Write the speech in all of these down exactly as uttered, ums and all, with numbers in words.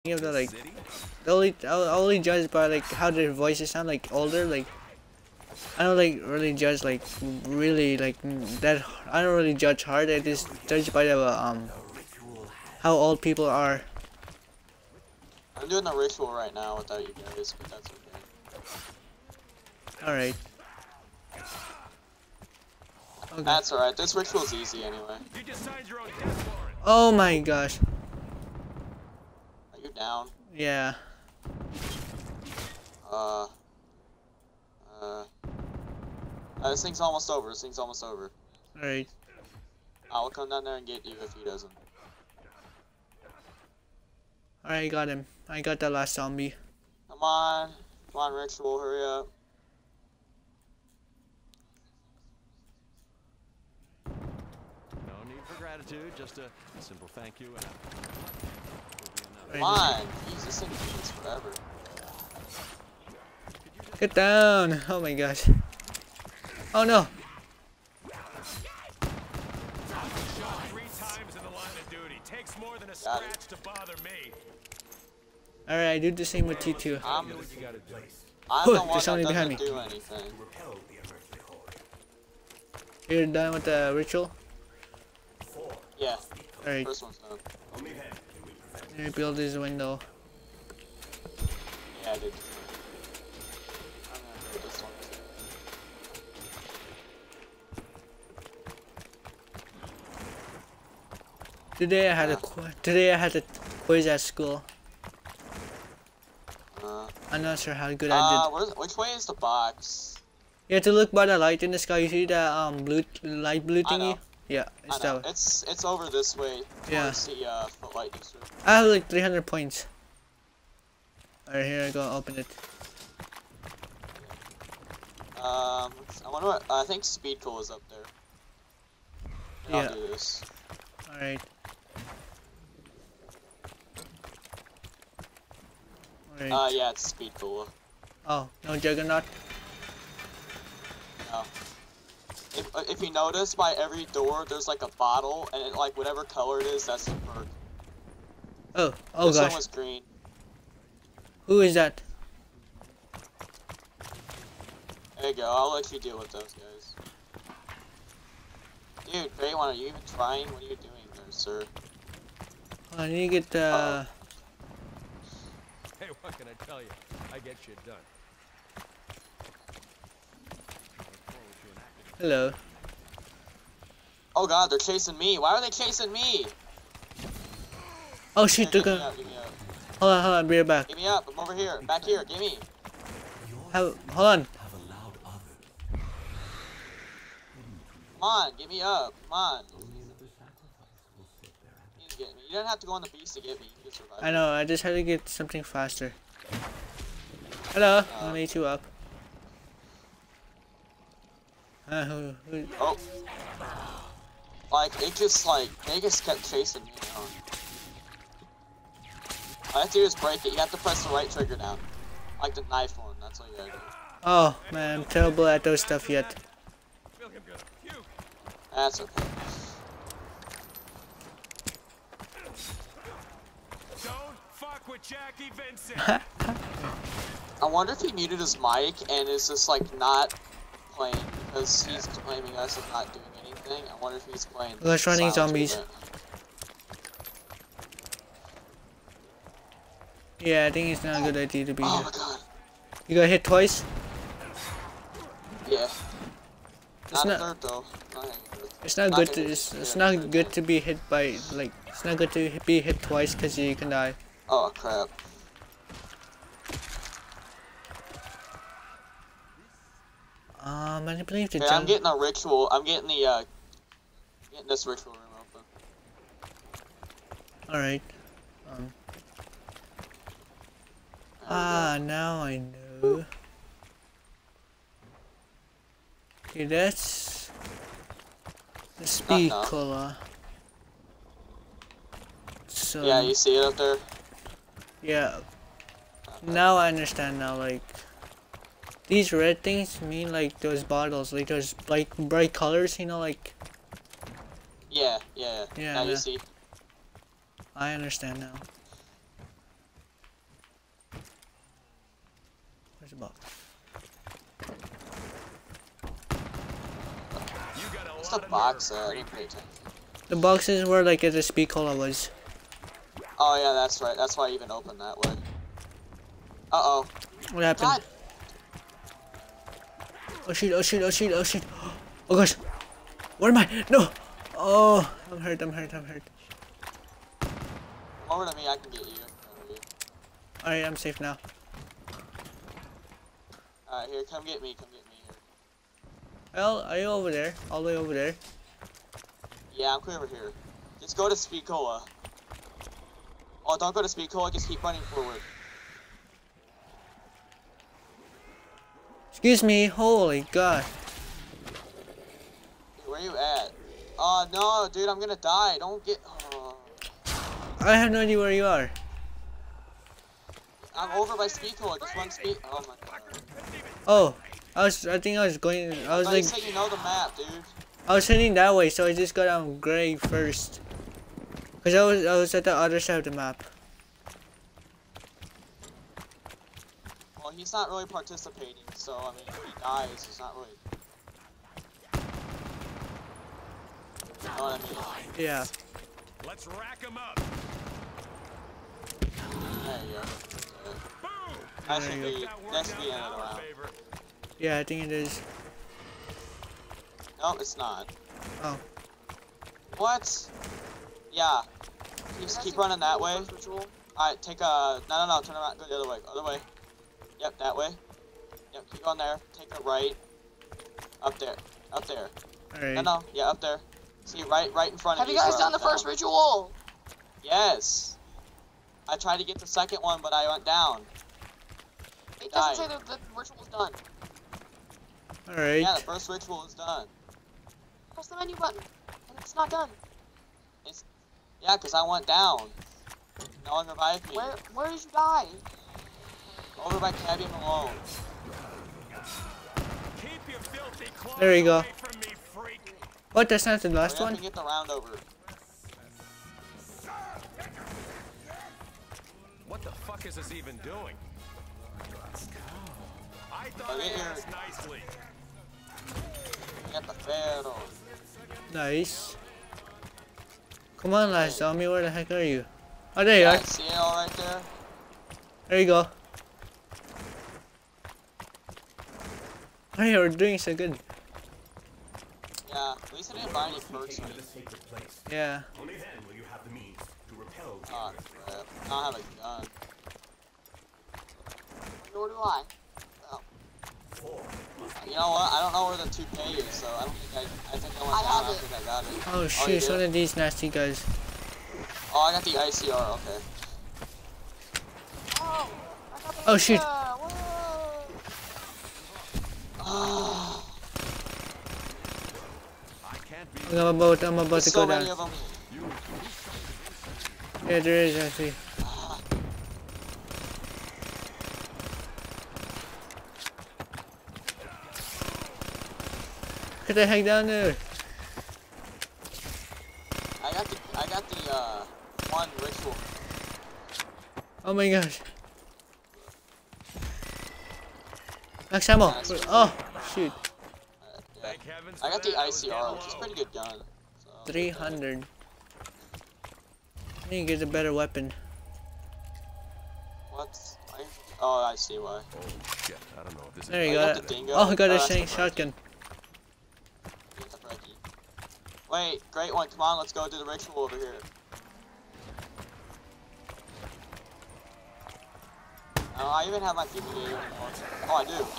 Of the like, the only I'll only judge by like how their voices sound like older. Like I don't like really judge like really like that. I don't really judge hard. I just judge by the um how old people are. I'm doing the ritual right now without you guys, but that's okay. All right. Okay. That's alright. This ritual's easy anyway. You just signed your own death warrant. Oh my gosh. Are you down? Yeah. Uh. Uh. uh this thing's almost over. This thing's almost over. All right. I'll come down there and get you if he doesn't. All right, got him. I got the last zombie. Come on. Come on, ritual. Hurry up. No need for gratitude, just a simple thank you and a... Come on. Jeez, this thing takes forever. Get down! Oh my gosh. Oh no! Shot three times in the line of duty. Takes more than a scratch to bother me. Alright, I do the same with T two. I'm, You gotta do. I'm Huh, the one there's that somebody behind doesn't me. do anything. You're done with the ritual? Yeah. Alright, First one's done. let me build this window. Yeah, I did. I'm gonna do this one too. Today I had a qu today I had a quiz at school. Uh, I'm not sure how good I uh did. where's, which way is the box? You have to look by the light in the sky. You see that um blue light blue I thingy? know. Yeah, it's I that know. one. It's it's over this way. Yeah. Towards the uh, footlight district. I have like three hundred points. Alright, here I go. Open it. Um, I wonder what. I think Speed Cool is up there. Here, Yeah. I'll do this. Alright. Alright. Uh, yeah, it's Speed Cool. Oh, no Juggernaut? No. If uh, if you notice, by every door there's like a bottle, and it, like whatever color it is, that's the perk. Oh, oh this gosh. one was green. Who is that? There you go. I'll let you deal with those guys. Dude, Grey One, are you even trying? What are you doing there, sir? Oh, I need to get the. Uh-oh. Hey, what can I tell you? I get shit done. Hello. Oh god, they're chasing me. Why are they chasing me? Oh Here, shit, give took me a. up, give me up. Hold on, hold on, bring it back. Give me up. I'm over here. Back here. Give me. Have, hold on. Come on, get me up. Come on. Please get me. You don't have to go on the beast to get me. You can survive. I know, I just had to get something faster. Hello, Uh, I'm gonna eat you up. Uh, who, who, Oh. Like, it just, like, they just kept chasing me down. All I have to do is break it. You have to press the right trigger down. Like the knife one. That's all you gotta do. oh man, I'm terrible at those stuff yet. That's okay. Don't fuck with Jackie Vincent. I wonder if he muted his mic and is just, like, not playing because he's claiming us as not doing anything. I wonder if he's playing. Let's running silence zombies. with it. Yeah, I think it's not a good idea to be Oh here. my god. You got hit twice? Yeah. It's Not, not. a third though. Not a third. It's not Not good gonna to. be It's, good it's at not third good time. to be hit by like. It's not good to hit- be hit twice because you can die. Oh crap. Um, I believe the Okay, I'm jump. getting a ritual. I'm getting the uh, getting this ritual room open. All right. Um. There we Ah, now I know. Okay, that's the speed now. cola. So go. Yeah, you see it up there. yeah. Now I understand. Now, like these red things mean like those bottles, like those like bright colors. You know, like Yeah, yeah. Yeah, Now yeah. you see. I understand now. There's a box. What's the box at? I didn't pay attention. The boxes were like at the speed cola was. Oh yeah, that's right. That's why I even opened that way. Uh oh. What happened? God. Oh shit, oh shit, oh shit, oh shit. Oh gosh. Where am I? No! Oh, I'm hurt, I'm hurt, I'm hurt. Come over to me, I can get you. you. Alright, I'm safe now. Alright, here, come get me, come get me here. Well, are you over there? All the way over there? Yeah, I'm clear over here. Just go to Speed Cola. Oh, don't go to Speed Cola, just keep running forward. Excuse me, holy god. Where are you at? Oh no, dude, I'm gonna die. Don't get. Oh. I have no idea where you are. I'm over by Speed Cola. Just run speed. Oh my god. Oh, I was. I think I was going. I was But like. you say you know the map, dude. I was heading that way, so I just got on gray first. Cause I was. I was at the other side of the map. Well, he's not really participating, so I mean, if he dies, he's not really. You know what I mean? Yeah. Let's rack 'em up. There you go. Boom. That should There you be. That should be the end of the round. Yeah, I think it is. No, it's not. Oh. What? Yeah. Just keep running that way. Alright, take a. No, no, no. Turn around. Go the other way. Other way. Yep, that way. Yep, keep on there. Take a right. Up there. Up there. Alright. No, no. Yeah, up there. See, right, right in front of Have you. you guys bro. done the Down. first ritual? Yes. I tried to get the second one, but I went down. It doesn't Died. say that the ritual's done. Alright. Yeah, the first ritual is done. Press the menu button, and it's not done. It's yeah, cause I went down. No one revived me. Where where did you die? Over by Cabby Malone. Keep your filthy claws There you go. away from me, freak. What? That's not the last Hurry up one? and get the round over. What the fuck is this even doing? I thought Look I at your- asked nicely. Get the ferro. Nice. Come on, last zombie. Where the heck are you? Oh, there you Yeah, are. see it all right there? There you go. Oh, you're doing so good. Yeah, at least I didn't buy any perks. or The anything. sacred place. Yeah. Only then will you have the means to repel the Oh, crap. I don't have a gun. Nor do I. Oh. You know what? I don't know where the two K is, so I don't think I. I think I went I down. I have don't it. think I got it. Oh you shoot, did? it's one of these nasty guys. Oh, I got the I C R. Okay. Oh, I got the Oh, shoot. pizza. Whoa. I can't be. I'm about, I'm about There's to so go many down. of them. Yeah, there is actually. Get the heck down there. I got the. I got the uh one ritual. Oh my gosh. Max ammo. Oh, shoot. Uh, yeah. Thank heavens I for got the that. I I was C R, getting which is a low. pretty good gun. So. three hundred. I need to get a better weapon. What? I, oh, I see why. Oh shit! I don't know if this There is. you Oh, you go. got the dingo? Oh, I got Oh, a that's shiny the shotgun. Get the brekkie. Wait, great one. Come on, let's go do the ritual over here. Oh, I even have my fumigator anymore. Oh, I do.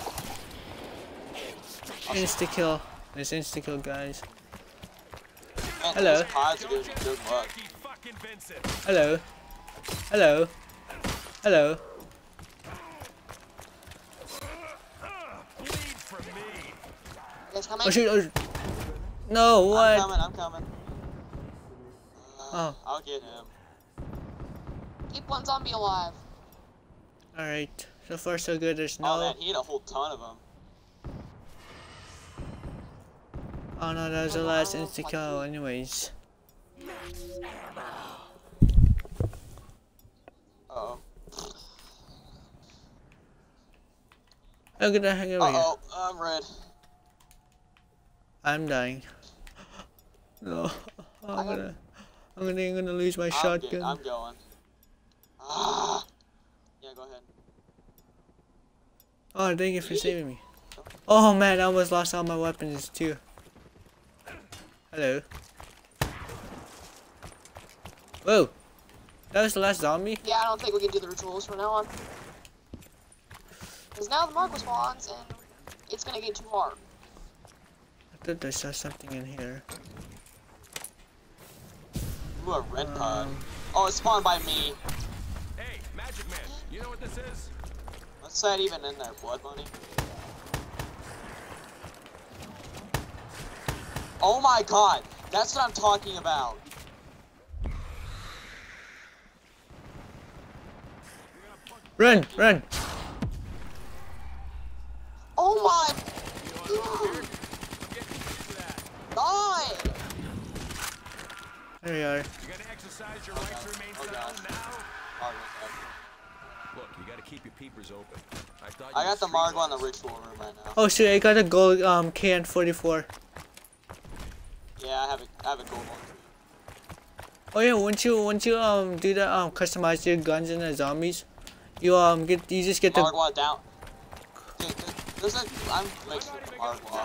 Insta kill. It's insta kill, guys. Man, Hello. those pods are doing good luck. Jackie fucking Vincent. Hello. Hello. Hello. Bleed for me. You guys coming? Oh shoot. Oh. No, I'm what? coming, I'm coming. Uh, Oh. I'll get him. Keep one zombie alive. Alright. So far so good. There's Oh no. man, he had a whole ton of them. Oh no, that was the last insta kill anyways. Uh oh. I'm gonna hang over Uh here. oh, I'm red. I'm dying. No, I'm gonna, I'm gonna, I'm gonna lose my I'm, get, shotgun. I'm going. Ah. Yeah, go ahead. Oh, thank you for saving me. Oh man, I almost lost all my weapons too. Hello. Whoa, that was the last zombie? Yeah, I don't think we can do the rituals from now on. Because now the Mark spawns and it's gonna get too hard. I thought I saw something in here. Ooh, a red pod. Um, Oh, it spawned by me. Hey, Magic Man, you know what this is? What's that even in there? Blood money? Oh my god, that's what I'm talking about. Run, run! Oh my! Die! There we are. You gotta exercise your right to remain Oh, God. silent now. Margo, Look, you gotta keep your peepers open. I thought you I were got the Margo on the streetwise. ritual room right now. Oh shit, I got a gold um K N forty-four. Yeah, I have a, I have a gold one too. Oh yeah, once you once you um do the um customize your guns and the zombies, you um get you just get the Margwa down. Dude, th- there's a. I'm glitched with the Margwa.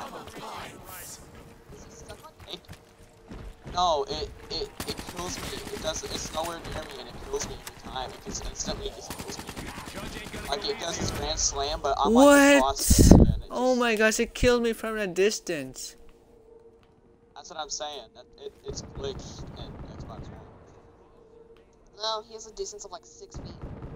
It, no, it, it it kills me. It does. It's nowhere near me, and it kills me every time. It just instantly just kills me. Like it does this grand slam, but I'm like across what? it, and it Oh just- my gosh, it killed me from a distance. That's what I'm saying. That it, it's glitched in Xbox One. No, he has a distance of like six feet.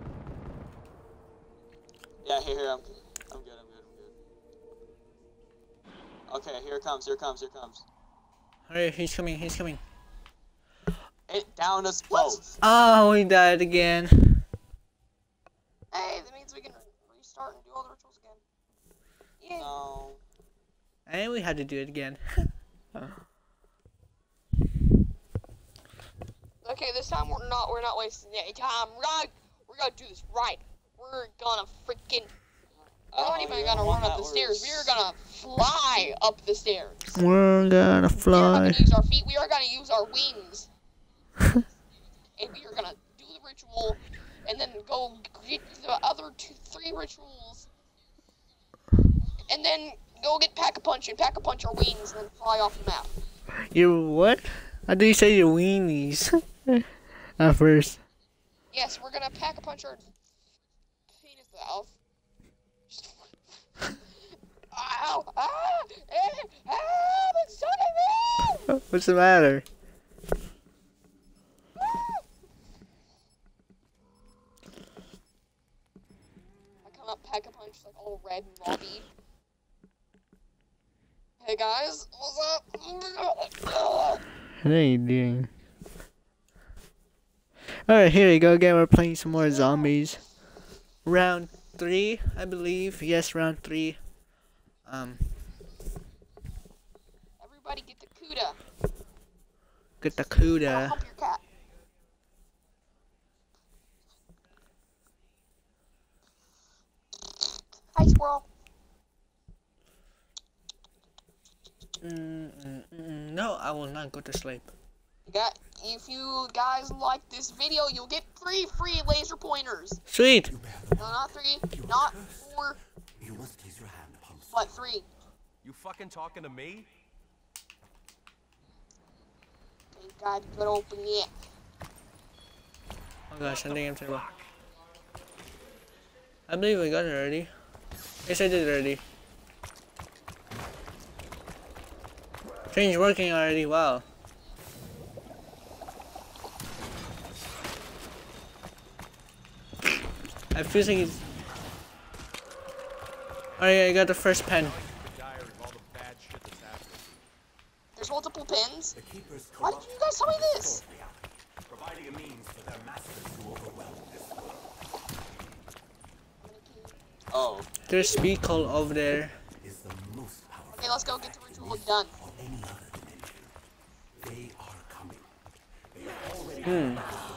Yeah, here, here. I'm, I'm good. I'm good. I'm good. Okay, here it comes. Here it comes. Here it comes. Alright, he's coming. He's coming. It downed us both. Oh, we died again. Hey, that means we can restart and do all the rituals again. Yay! No. And we had to do it again. Okay, this time we're not we're not wasting any time. We're gonna we're gonna do this right. We're gonna freaking we're not Oh, even you're gonna the one run up that the stairs. was- We are gonna fly up the stairs. We're gonna We are not fly. gonna use our feet. We are gonna use our wings. And we are gonna do the ritual, and then go get the other two, three rituals, and then go get Pack-a-Punch and Pack-a-Punch our wings, and then fly off the map. You what? I did you say your weenies at first. Yes, we're gonna Pack-a-Punch our penis out. Ow! Ah! Eh, ah! It's sucking me! What's the matter? I come up Pack-a-Punch like all red and Robbie. Hey guys, what's up? What are you doing? Alright, here we go again. We're playing some more zombies. Round three, I believe. Yes, round three. Um, Everybody get the Cuda. get the I'll Cuda. hump your cat. Hi, squirrel. Mm, mm, mm, no, I will not go to sleep. You got, if you guys like this video, you'll get three free laser pointers. Sweet. No, not three, not four, You must place your hand upon the but three. You fucking talking to me? Thank God you could open it. Oh gosh, I think I'm terrible. I believe I got it already. Yes, I did already. Change working already. Wow. I feel like it's. Alright, I got the first pen. The diary of all the bad shit that's happened. There's multiple pins. The keepers Why corrupt didn't you guys tell me and this? distort reality, providing a means for their masters to overwhelm this world. Oh. There's speed call over there. Is the most powerful Okay, let's go get the ritual done. of any other dimension. They are coming. They are already Hmm. coming.